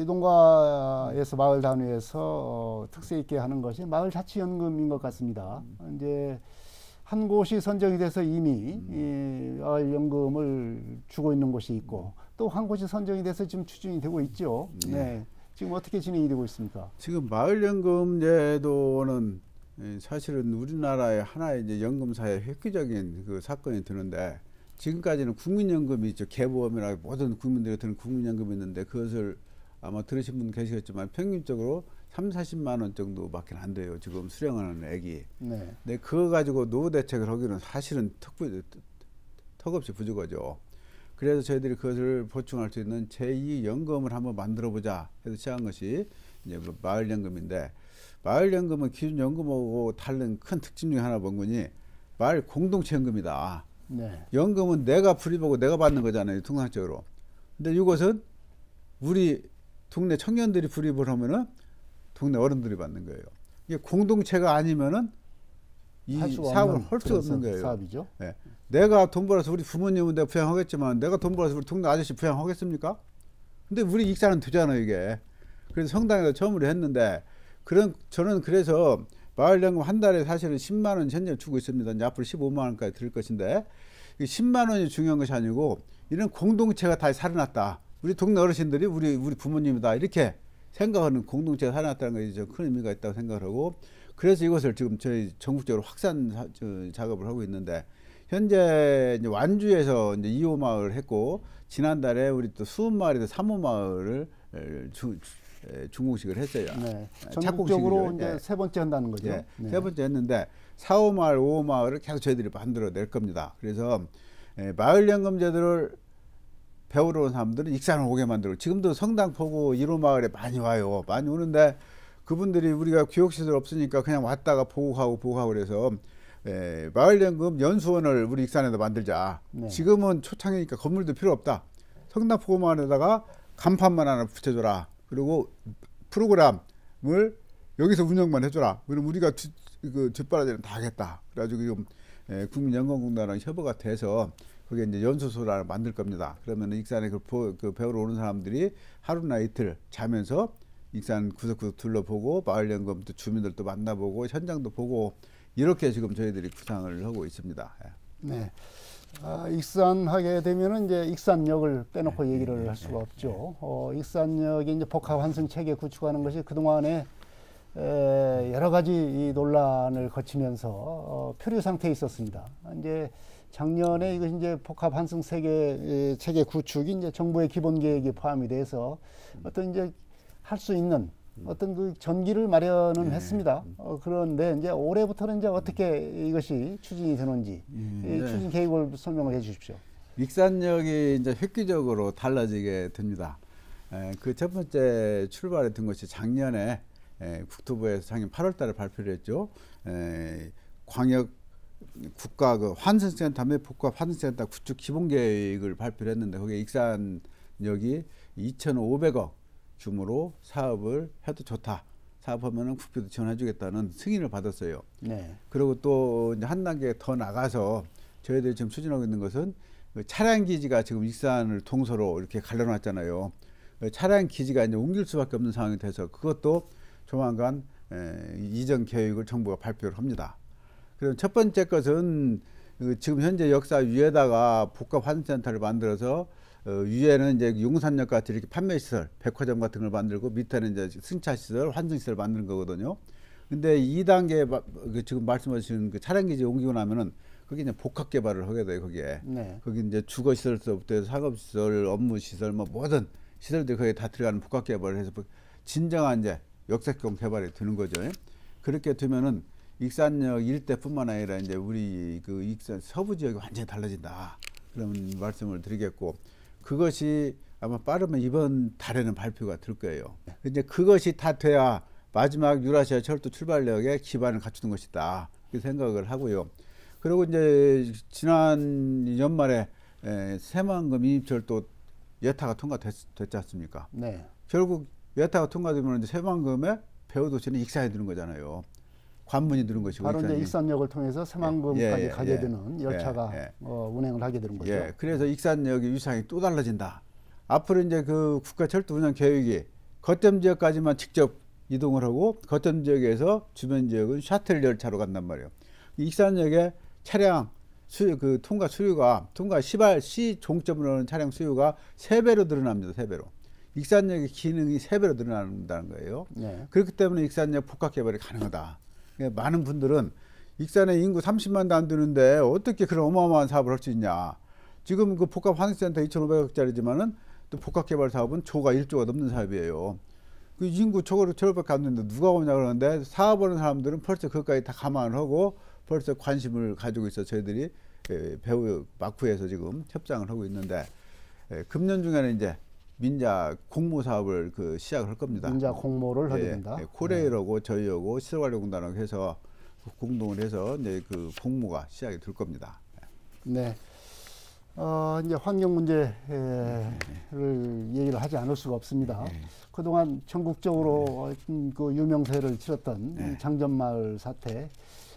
농가에서 마을 단위에서 어, 특색 있게 하는 것이 마을 자치연금인 것 같습니다. 음. 이제 한 곳이 선정이 돼서 이미 음. 이 마을 연금을 주고 있는 곳이 있고 또 한 곳이 선정이 돼서 지금 추진이 되고 있죠. 네. 네. 지금 어떻게 진행이 되고 있습니까? 지금 마을연금 제도는 사실은 우리나라의 하나의 이제 연금사의 획기적인 그 사건이 되는데 지금까지는 국민연금이 있죠. 개보험이나 모든 국민들이 드는 국민연금이 있는데 그것을 아마 들으신 분 계시겠지만 평균적으로 삼사십만 원 정도밖에 안 돼요. 지금 수령하는 액이. 네. 근데 그거 가지고 노후 대책을 하기는 사실은 턱부, 턱없이 부족하죠. 그래서 저희들이 그것을 보충할 수 있는 제이 연금을 한번 만들어 보자 해서 시작한 것이 이제 마을연금인데 마을연금은 기준연금하고 다른 큰 특징 중에 하나 본 거니 마을 공동체 연금이다. 네. 연금은 내가 불입하고 내가 받는 거잖아요. 통상적으로. 근데 이것은 우리 동네 청년들이 불입을 하면은 동네 어른들이 받는 거예요. 이게 공동체가 아니면은 이 사업을 할 수 없는 거예요. 사업이죠. 네. 내가 돈 벌어서 우리 부모님은 내가 부양하겠지만 내가 돈 벌어서 우리 동네 아저씨 부양하겠습니까? 근데 우리 익사는 되잖아요, 이게. 그래서 성당에서 처음으로 했는데 그런 저는 그래서 마을연금 한 달에 사실은 십만 원 현재 주고 있습니다. 이제 앞으로 십오만 원까지 드릴 것인데 십만 원이 중요한 것이 아니고 이런 공동체가 다시 살아났다. 우리 동네 어르신들이 우리 우리 부모님이다. 이렇게 생각하는 공동체가 살아났다는 것이 큰 의미가 있다고 생각을 하고 그래서 이것을 지금 저희 전국적으로 확산 사, 저, 작업을 하고 있는데 현재 이제 완주에서 이제 이 호 마을을 했고 지난달에 우리 또 수읍마을에서 삼 호 마을을 주, 중공식을 했어요. 네. 전국적으로 이제 예. 세 번째 한다는 거죠. 예. 네. 세 번째 했는데 사 호 마을, 오 호 마을을 계속 저희들이 만들어 낼 겁니다. 그래서 예, 마을연금 제도를 배우러 온 사람들은 익산을 오게 만들고 지금도 성당 보고 일 호 마을에 많이 와요. 많이 오는데 그분들이 우리가 교육시설 없으니까 그냥 왔다가 보고 가고 보고 가고 그래서 에, 마을연금 연수원을 우리 익산에다 만들자. 네. 지금은 초창이니까 건물도 필요 없다. 성당 보고만에다가 간판만 하나 붙여줘라. 그리고 프로그램을 여기서 운영만 해줘라. 그럼 우리가 뒷, 그 뒷바라지는 다 하겠다. 그래가지고 지금 에, 국민연금공단랑 협의가 돼서 그게 이제 연수소를 만들 겁니다. 그러면 익산에 그, 그 배우러 오는 사람들이 하루나 이틀 자면서 익산 구석구석 둘러보고 마을연금 또 주민들도 만나보고 현장도 보고 이렇게 지금 저희들이 구상을 하고 있습니다. 네. 아, 익산하게 되면은 이제 익산역을 빼놓고 네, 얘기를 네, 할 수가 네, 없죠. 네. 어, 익산역이 이제 복합 환승 체계 구축하는 것이 그동안에 에, 여러 가지 이 논란을 거치면서 어, 표류 상태에 있었습니다. 이제 작년에 이것이 이제 복합 환승 세계 체계 구축이 이제 정부의 기본 계획에 포함이 돼서 어떤 이제 할 수 있는 어떤 그 전기를 마련은 네. 했습니다. 어, 그런데 이제 올해부터는 이제 어떻게 이것이 추진이 되는지 네. 추진 계획을 설명을 해 주십시오. 익산역이 이제 획기적으로 달라지게 됩니다. 그 첫 번째 출발에 든 것이 작년에 에, 국토부에서 작년 팔월 달에 발표를 했죠. 에, 광역 국가 그 환승센터 및 복합 환승센터 구축 기본 계획을 발표를 했는데 거기에 익산역이 이천오백억 규모로 사업을 해도 좋다. 사업하면은 국비도 지원해주겠다는 승인을 받았어요. 네. 그리고 또 이제 한 단계 더 나가서 저희들이 지금 추진하고 있는 것은 차량 기지가 지금 익산을 동서로 이렇게 갈라놨잖아요. 차량 기지가 이제 옮길 수밖에 없는 상황이 돼서 그것도 조만간 에, 이전 계획을 정부가 발표를 합니다. 그럼 첫 번째 것은 그 지금 현재 역사 위에다가 복합 환승센터를 만들어서 어, 위에는 이제 용산역 같이 이렇게 판매 시설, 백화점 같은 걸 만들고 밑에는 이제 승차 시설, 환승 시설 만드는 거거든요. 근데 이 단계 그 지금 말씀하신 그 차량 기지 옮기고 나면은 거기 이제 복합 개발을 하게 돼요. 거기에 네. 거기 이제 주거 시설서부터 상업 시설, 업무 시설 뭐 모든 시설들이 거기에 다 들어가는 복합 개발을 해서 진정한 이제 역세권 개발이 되는 거죠. 그렇게 되면은 익산역 일대뿐만 아니라 이제 우리 그 익산 서부 지역이 완전히 달라진다. 그런 말씀을 드리겠고, 그것이 아마 빠르면 이번 달에는 발표가 될 거예요. 이제 그것이 다 돼야 마지막 유라시아 철도 출발역에 기반을 갖추는 것이다. 그 생각을 하고요. 그리고 이제 지난 연말에 에, 새만금 인입철도 예타가 통과됐지 않습니까? 네. 결국 예타가 통과되면 이제 새만금에 배후도시는 익산에 드는 거잖아요. 관문이 드는 것이고. 바로 익산이. 이제 익산역을 통해서 새만금까지 예, 예, 가게 예, 되는 열차가 예, 예. 어, 운행을 하게 되는 거죠. 예, 그래서 익산역의 위상이 또 달라진다. 앞으로 이제 그 국가철도 운영 계획이 거점 지역까지만 직접 이동을 하고 거점 지역에서 주변 지역은 샤틀 열차로 간단 말이에요. 익산역에 차량 수 그 통과 수요가 통과 시발 시 종점으로 하는 차량 수요가 세 배로 늘어납니다. 세 배로. 익산역의 기능이 세 배로 늘어난다는 거예요. 네. 그렇기 때문에 익산역 복합 개발이 가능하다. 그러니까 많은 분들은 익산에 인구 삼십만도 안 되는데 어떻게 그런 어마어마한 사업을 할 수 있냐. 지금 그 복합 환승센터 이천오백억짜리지만은 또 복합 개발 사업은 조가 일조가 넘는 사업이에요. 그 인구 저거로 저거밖에 안 되는데 누가 오냐 그러는데 사업하는 사람들은 벌써 그것까지 다 감안을 하고 벌써 관심을 가지고 있어. 저희들이 배후 마쿠에서 지금 협상을 하고 있는데, 금년 중에는 이제 민자 공모 사업을 그 시작을 할 겁니다. 민자 공모를 하게 예, 된다. 예, 코레일하고 저희하고 시설관리공단하고 해서 공동을 해서 이제 그 공모가 시작이 될 겁니다. 네. 어, 이제 환경 문제를 얘기를 하지 않을 수가 없습니다. 네. 그동안 전국적으로 네. 그 유명세를 치렀던 네. 장전마을 사태,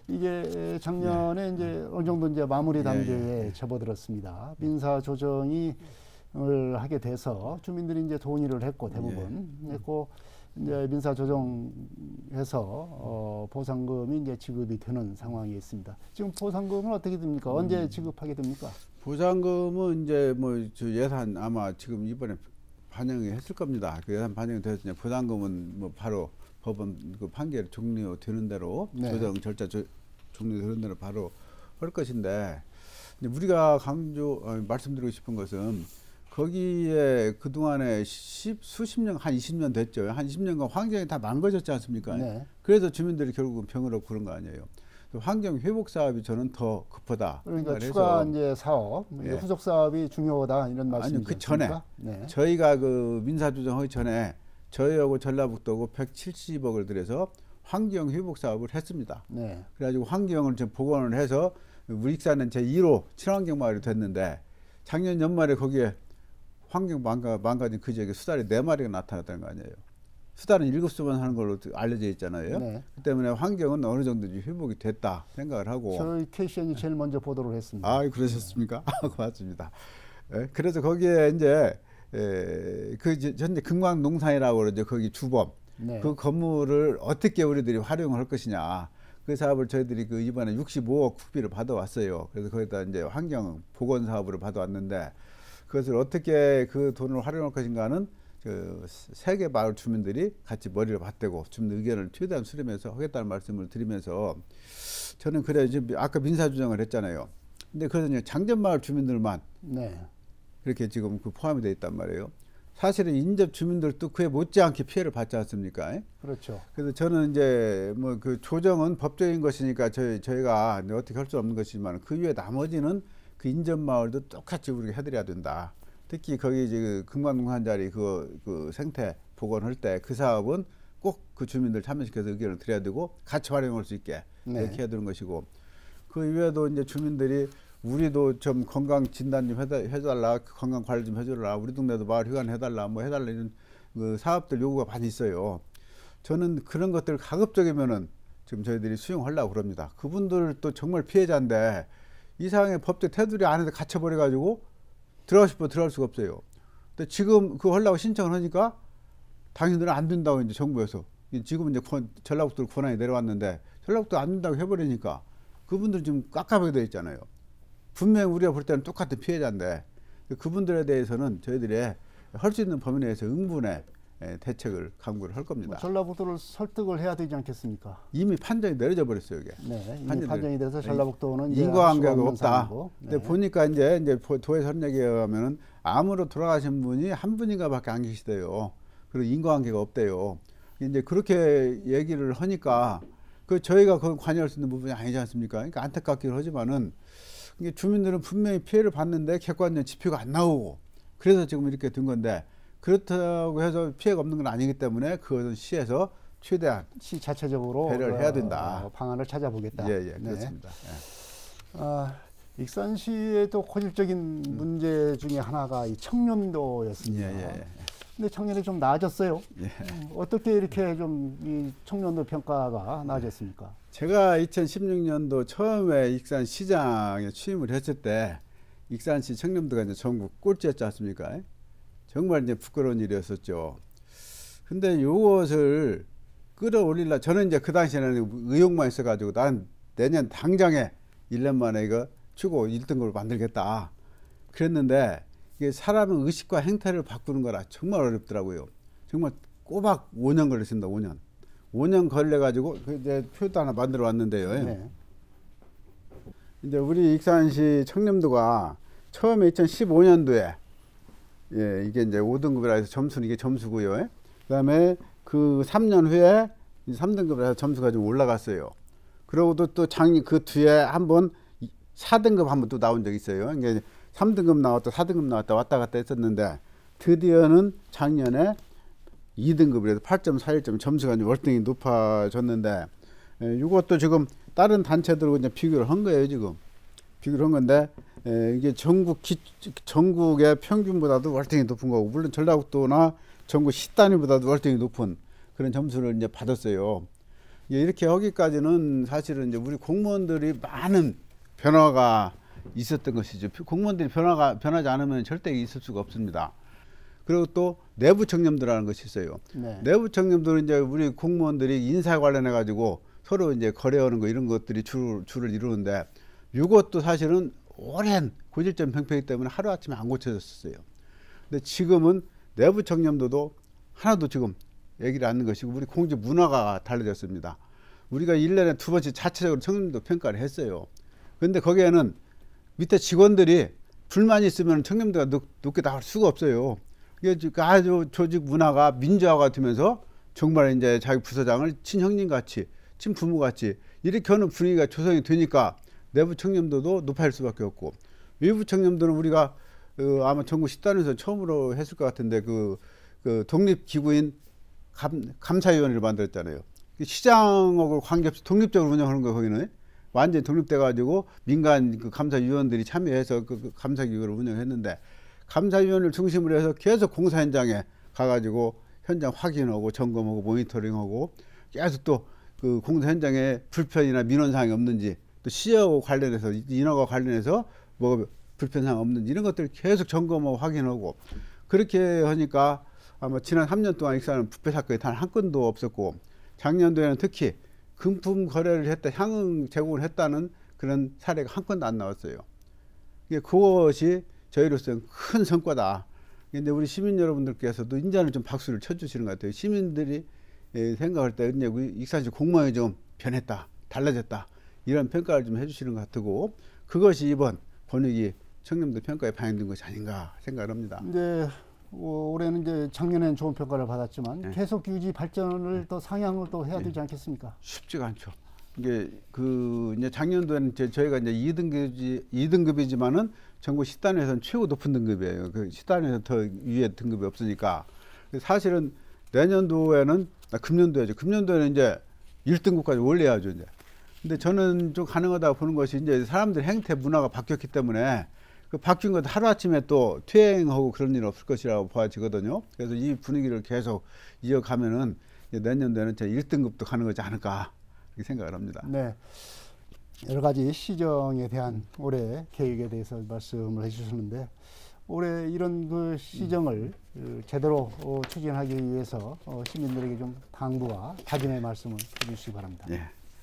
이게 작년에 네. 이제 어느 정도 이제 마무리 단계에 네. 네. 접어들었습니다. 민사 조정이 을 하게 돼서 주민들이 이제 동의를 했고 대부분 네. 했고 이제 민사 조정해서 어, 보상금이 이제 지급이 되는 상황이 있습니다. 지금 보상금은 어떻게 됩니까? 음. 언제 지급하게 됩니까? 보상금은 이제 뭐 저 예산 아마 지금 이번에 반영이 했을 겁니다. 그 예산 반영이 돼서 이제 보상금은 뭐 바로 법원 그 판결 종료되는 대로 네. 조정 절차 조, 종료되는 대로 바로 할 것인데, 이제 우리가 강조 어, 말씀드리고 싶은 것은 거기에 그동안에 십, 수십 년, 한 이십 년 됐죠. 한 이십 년간 환경이 다 망가졌지 않습니까? 네. 그래서 주민들이 결국은 병을 얻고 그런 거 아니에요. 환경 회복 사업이 저는 더 급하다. 그러니까 추가 이제 사업, 예. 후속 사업이 중요하다 이런 말씀이죠. 아니요, 그 전에 네. 저희가 그 민사 조정하기 전에 저희하고 전라북도하고 백칠십억을 들여서 환경 회복 사업을 했습니다. 네. 그래가지고 환경을 좀 복원을 해서 우리 익산은 제일 호 친환경 마을이 됐는데, 작년 연말에 거기에 환경 망가, 망가진 그 지역에 수달이 네 마리가 나타났다는 거 아니에요. 수달은 일곱 수만 하는 걸로 알려져 있잖아요. 네. 그 때문에 환경은 어느 정도 회복이 됐다 생각을 하고. 저희 케이씨엔이 제일 먼저 보도를 했습니다. 아, 그러셨습니까? 네. 고맙습니다. 예, 그래서 거기에 이제 에, 그 현재 금광농산이라고 그러죠. 거기 주범. 네. 그 건물을 어떻게 우리들이 활용을 할 것이냐. 그 사업을 저희들이 그 이번에 육십오억 국비를 받아왔어요. 그래서 거기다 이제 환경 복원 사업으로 받아왔는데, 그것을 어떻게 그 돈을 활용할 것인가는 그 세계 마을 주민들이 같이 머리를 맞대고 주민 의견을 최대한 수렴해서 하겠다는 말씀을 드리면서, 저는 그래 지금 아까 민사조정을 했잖아요. 근데 그것은 장전 마을 주민들만 네. 그렇게 지금 그 포함이 돼 있단 말이에요. 사실은 인접 주민들도 그에 못지않게 피해를 받지 않습니까? 그렇죠. 그래서 저는 이제 뭐 그 조정은 법적인 것이니까 저희 저희가 어떻게 할 수 없는 것이지만, 그 이외에 나머지는 그 인접 마을도 똑같이 우리가 해드려야 된다. 특히 거기 이제 그 금강농산 자리 그, 그 생태 복원할 때 그 사업은 꼭 그 주민들 참여시켜서 의견을 드려야 되고 같이 활용할 수 있게 네. 이렇게 해야 되는 것이고, 그 이외에도 이제 주민들이 우리도 좀 건강 진단 좀 해다, 해달라, 건강 관리 좀 해줘라, 우리 동네도 마을 휴관 해달라, 뭐 해달라 이런 그 사업들 요구가 많이 있어요. 저는 그런 것들 가급적이면은 지금 저희들이 수용하려고 그럽니다. 그분들도 정말 피해자인데 이상의 법적 테두리 안에서 갇혀버려가지고 들어가고 싶어 들어갈 수가 없어요. 근데 지금 그거 하려고 신청을 하니까 당신들은 안 된다고 이제 정부에서 지금은 이제 권, 전라북도로 권한이 내려왔는데 전라북도 안 된다고 해버리니까 그분들 좀 깝깝하게 돼 있잖아요. 분명히 우리가 볼 때는 똑같은 피해자인데 그분들에 대해서는 저희들이 할 수 있는 범위 내에서 응분의 대책을 강구를 할 겁니다. 뭐 전라북도를 설득을 해야 되지 않겠습니까? 이미 판정이 내려져 버렸어요, 이게. 네, 이미 판정이 돼서 전라북도는 인과관계가 없다. 네. 근데 보니까 이제 이제 도에서 한 얘기에 의하면은 암으로 돌아가신 분이 한 분인가밖에 안 계시대요. 그리고 인과관계가 없대요. 이제 그렇게 얘기를 하니까 그 저희가 그 관여할 수 있는 부분이 아니지 않습니까? 그러니까 안타깝긴 하지만은 이게 주민들은 분명히 피해를 봤는데 객관적 지표가 안 나오고 그래서 지금 이렇게 된 건데. 그렇다고 해서 피해가 없는 건 아니기 때문에 그것은 시에서 최대한 시 자체적으로 배려를 해야 된다. 어, 방안을 찾아보겠다. 예, 예, 네. 그렇습니다. 예. 아, 익산시의 또 고질적인 음. 문제 중에 하나가 이 청년도였습니다. 예, 예, 예. 근데 청년이 좀 나아졌어요. 예. 음, 어떻게 이렇게 좀 이 청년도 평가가 나아졌습니까? 제가 이천십육 년도 처음에 익산시장에 취임을 했을 때 익산시 청년도가 이제 전국 꼴찌였지 않습니까? 정말 이제 부끄러운 일이었었죠. 근데 이것을 끌어올리려 저는 이제 그 당시에는 의욕만 있어가지고 난 내년 당장에 일 년 만에 이거 추고 일 등급을 만들겠다. 그랬는데 이게 사람의 의식과 행태를 바꾸는 거라 정말 어렵더라고요. 정말 꼬박 오 년 걸렸습니다. 오 년. 오 년 걸려가지고 그 이제 표도 하나 만들어 왔는데요. 네. 이제 우리 익산시 청렴도가 처음에 이천십오 년도에 예, 이게 이제 오 등급이라 해서 점수는 이게 점수고요. 그 다음에 그 삼 년 후에 삼 등급이라 해서 점수가 좀 올라갔어요. 그러고도 또 작년 그 뒤에 한번 사 등급 한번 또 나온 적이 있어요. 이게 삼 등급 나왔다, 사 등급 나왔다 왔다 갔다 했었는데 드디어는 작년에 이 등급이라서 팔 점 사일 점 점수가 이제 월등히 높아졌는데 예, 이것도 지금 다른 단체들하고 이제 비교를 한 거예요, 지금. 비교를 한 건데 에, 이게 전국 기, 전국의 평균보다도 월등히 높은 거고 물론 전라북도나 전국 시 단위보다도 월등히 높은 그런 점수를 이제 받았어요. 예, 이렇게 하기까지는 사실은 이제 우리 공무원들이 많은 변화가 있었던 것이죠. 공무원들이 변화가 변하지 않으면 절대 있을 수가 없습니다. 그리고 또 내부 청렴도라는 것이 있어요. 네. 내부 청렴도는 이제 우리 공무원들이 인사 관련해 가지고 서로 이제 거래하는 거 이런 것들이 줄 줄을 이루는데. 이것도 사실은 오랜 고질적 병폐이기 때문에 하루아침에 안 고쳐졌었어요. 근데 지금은 내부 청렴도도 하나도 지금 얘기를 않는 것이고 우리 공직 문화가 달라졌습니다. 우리가 일 년에 두 번씩 자체적으로 청렴도 평가를 했어요. 그런데 거기에는 밑에 직원들이 불만이 있으면 청렴도가 높, 높게 나올 수가 없어요. 이게 아주 조직 문화가 민주화가 되면서 정말 이제 자기 부서장을 친형님같이 친부모같이 이렇게 하는 분위기가 조성이 되니까 내부 청렴도도 높아질 수밖에 없고 외부 청렴도는 우리가 어, 아마 전국 시 단에서 처음으로 했을 것 같은데 그, 그 독립기구인 감, 감사위원회를 만들었잖아요. 시장하고 관계없이 독립적으로 운영하는 거 거기는 완전히 독립돼 가지고 민간 그 감사위원들이 참여해서 그, 그 감사기구를 운영했는데 감사위원을 중심으로 해서 계속 공사 현장에 가가지고 현장 확인하고 점검하고 모니터링하고 계속 또 그 공사 현장에 불편이나 민원사항이 없는지 또 시하고 관련해서 인허가 관련해서 뭐 불편사항 없는지 이런 것들을 계속 점검하고 확인하고 그렇게 하니까 아마 지난 삼 년 동안 익산은 부패 사건이 단 한 건도 없었고 작년도에는 특히 금품 거래를 했다 향응 제공을 했다는 그런 사례가 한 건도 안 나왔어요. 이게 그것이 저희로서는 큰 성과다. 근데 우리 시민 여러분들께서도 인자는 좀 박수를 쳐주시는 것 같아요. 시민들이 생각할 때 익산시 공무원이 좀 변했다, 달라졌다. 이런 평가를 좀 해주시는 것 같고 그것이 이번 번역이 청렴도 평가에 반영된 것이 아닌가 생각을 합니다. 네, 어, 올해는 이제 작년에는 좋은 평가를 받았지만 네. 계속 유지 발전을 또 상향을 또 해야 네. 되지 않겠습니까? 쉽지가 않죠. 이게 그 이제 작년도에는 이제 저희가 이제 이 등급이 이 등급이지만은 전국 시 단에서는 최고 높은 등급이에요. 그 시 단에서 더 위에 등급이 없으니까 사실은 내년도에는 아, 금년도에죠. 금년도에는 이제 일 등급까지 올려야죠 이제. 근데 저는 좀 가능하다고 보는 것이 이제 사람들 행태 문화가 바뀌었기 때문에 그 바뀐 것 하루아침에 또 퇴행하고 그런 일은 없을 것이라고 보아지거든요. 그래서 이 분위기를 계속 이어가면은 내년도에는 제 일 등급도 가는 거지 않을까 이렇게 생각을 합니다. 네. 여러 가지 시정에 대한 올해 계획에 대해서 말씀을 해주셨는데 올해 이런 그 시정을 음. 제대로 어, 추진하기 위해서 어, 시민들에게 좀 당부와 다짐의 말씀을 해주시기 바랍니다. 예.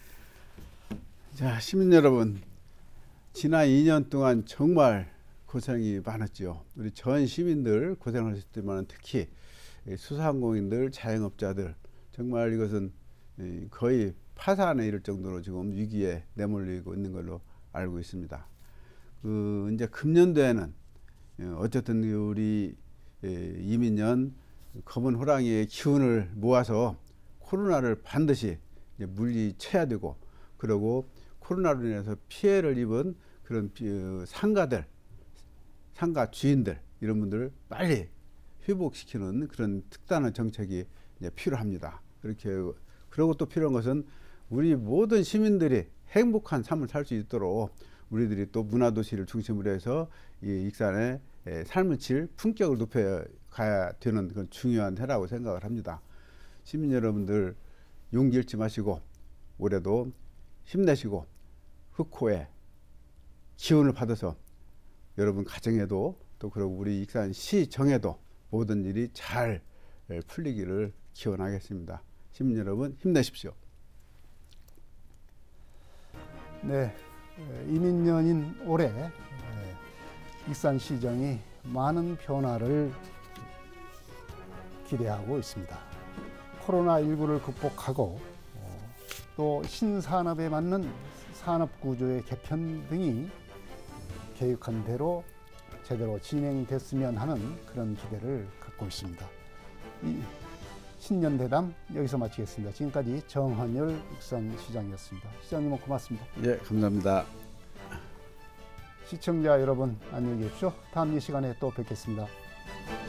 자, 시민 여러분, 지난 이 년 동안 정말 고생이 많았죠. 우리 전 시민들 고생하셨지만 특히 수상공인들, 자영업자들 정말 이것은 거의 파산에 이를 정도로 지금 위기에 내몰리고 있는 걸로 알고 있습니다. 그 이제 금년도에는 어쨌든 우리 이민년 검은 호랑이의 기운을 모아서 코로나를 반드시 물리쳐야 되고, 그리고 코로나로 인해서 피해를 입은 그런 상가들, 상가 주인들 이런 분들을 빨리 회복시키는 그런 특단의 정책이 이제 필요합니다. 그렇게 그리고 또 필요한 것은 우리 모든 시민들이 행복한 삶을 살 수 있도록 우리들이 또 문화도시를 중심으로 해서 이 익산의 삶의 질, 품격을 높여가야 되는 그런 중요한 해라고 생각을 합니다. 시민 여러분들 용기 잃지 마시고 올해도 힘내시고 흑호의 기운을 받아서 여러분 가정에도 또 그리고 우리 익산시정에도 모든 일이 잘 풀리기를 기원하겠습니다. 시민 여러분 힘내십시오. 네, 이민년인 올해 익산시정이 많은 변화를 기대하고 있습니다. 코로나십구를 극복하고 또 신산업에 맞는 산업구조의 개편 등이 계획한 대로 제대로 진행됐으면 하는 그런 기대를 갖고 있습니다. 이 신년대담 여기서 마치겠습니다. 지금까지 정헌열 익산시장이었습니다. 시장님은 고맙습니다. 예, 감사합니다. 시청자 여러분 안녕히 계십시오. 다음 이 시간에 또 뵙겠습니다.